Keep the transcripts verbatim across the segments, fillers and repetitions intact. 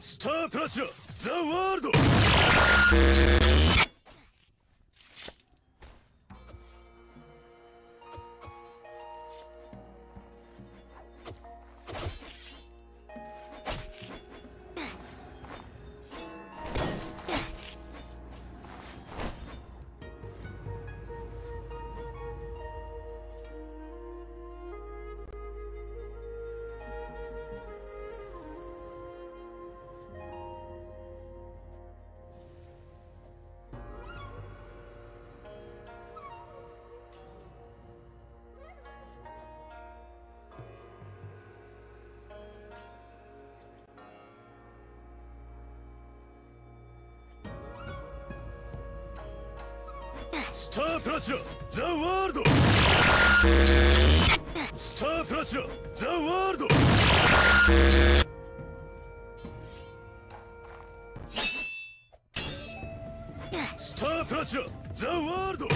スタープラチナザ・ワールド。スタープラチナザ・ワールド。スタープラチナザ・ワールド。スタープラチナザ・ワールド。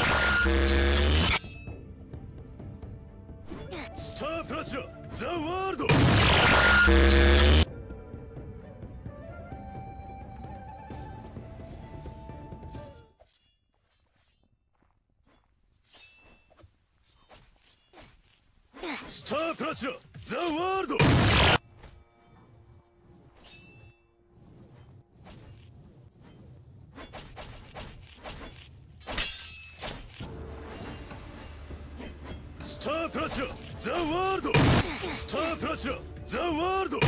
スタープラチナザ・ワールド。スタープラチナザ・ワールド。スタープラチナザ・ワールド。スタープラチナザ・ワールド。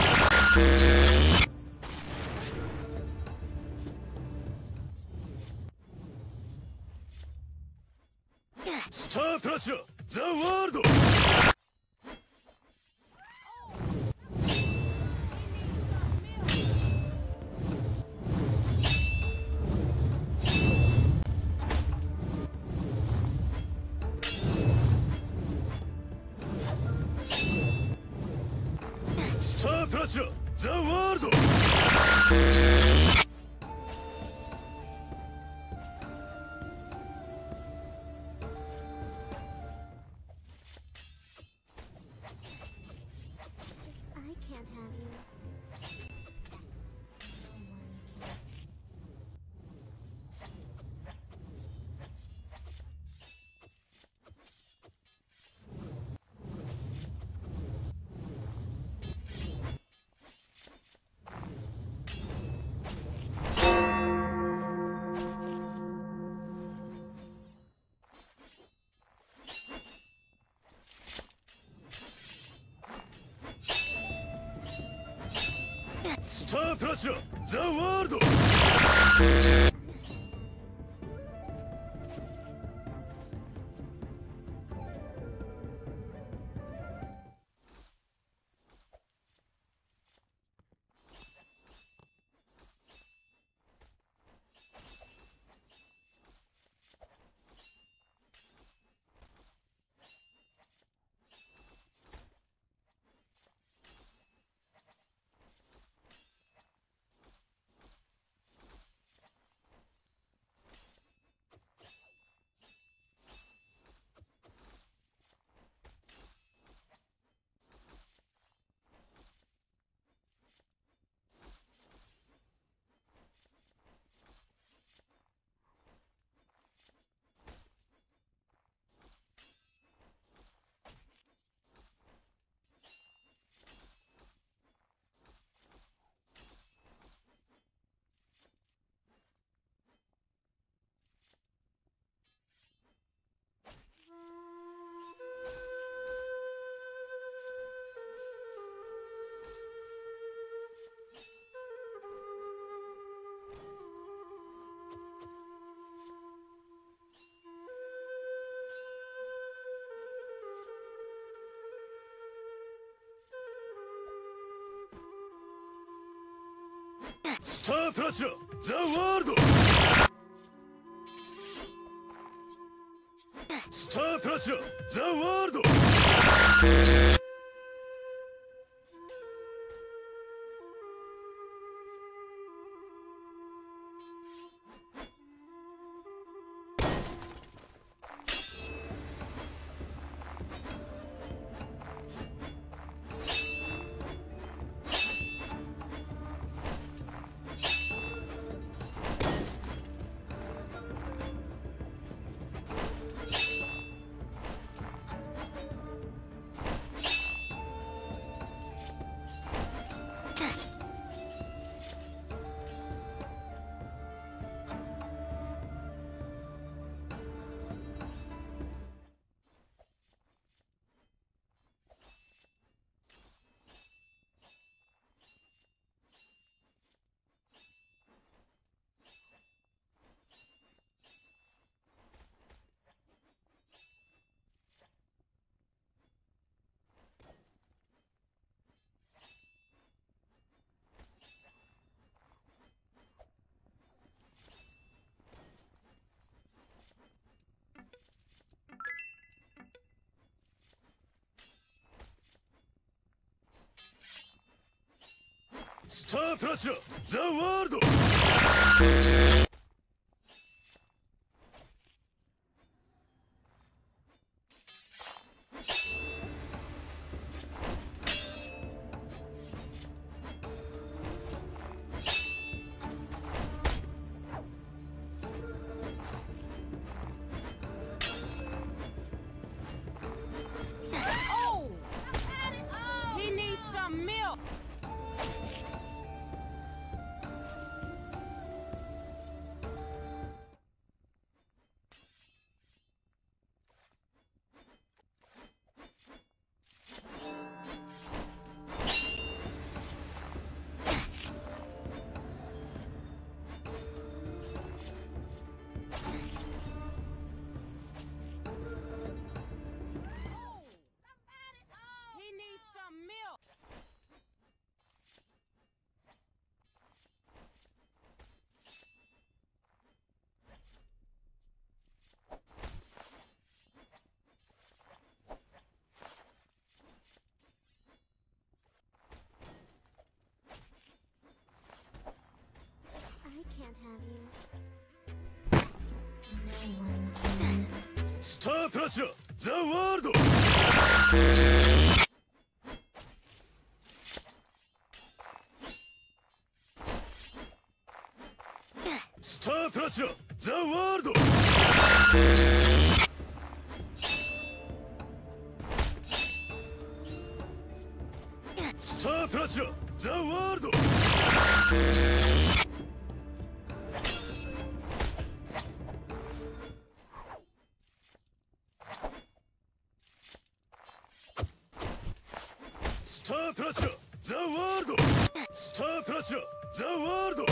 スタープラチナザ・ワールド。スタープラチナザ・ワールド。スタープラチナザ・ワールド。スタープラチナザ・ワールド。スタープラチナザ・ワールド。 スタープラッシュザ・ワールドスタープラッシュザ・ワールドスタープラッシュザ・ワールドスタープラッシュザ・ワールドスタープラッシュザ・ワールドスタープラッシュザ・ワールド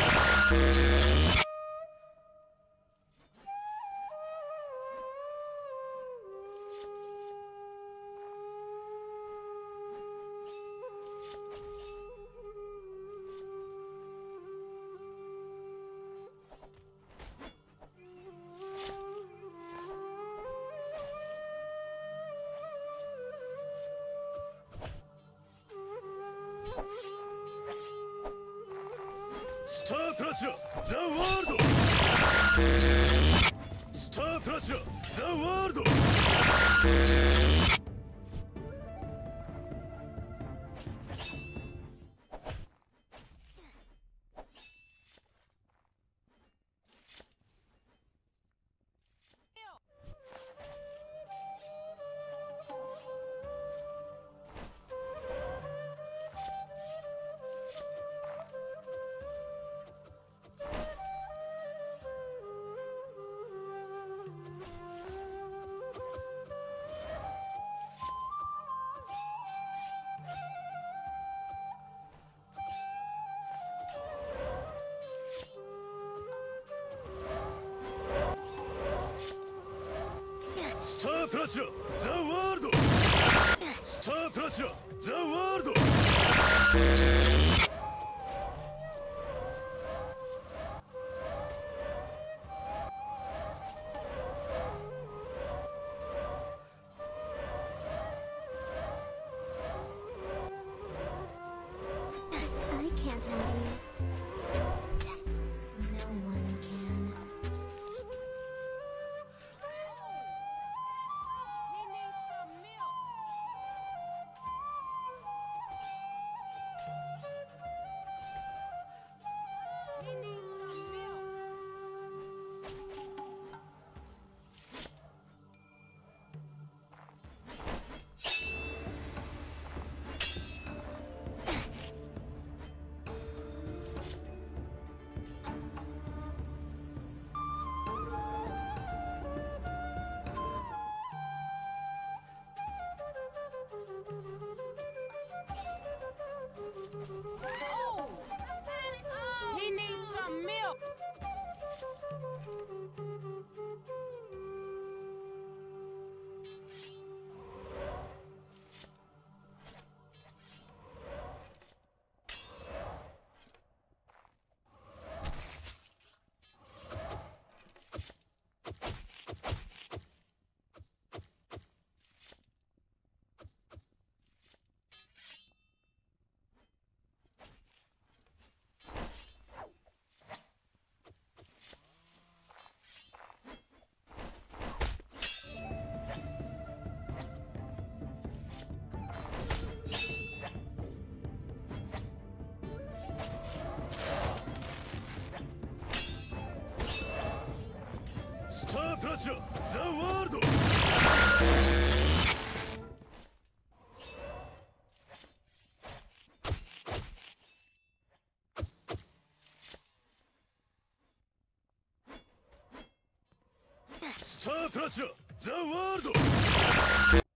スタープラッシュザ・ワールドスタープラッシュザ・ワールドスタープラッシュザ・ワールドスタープラッシュザ・ワールドークラッシュザ・ワールド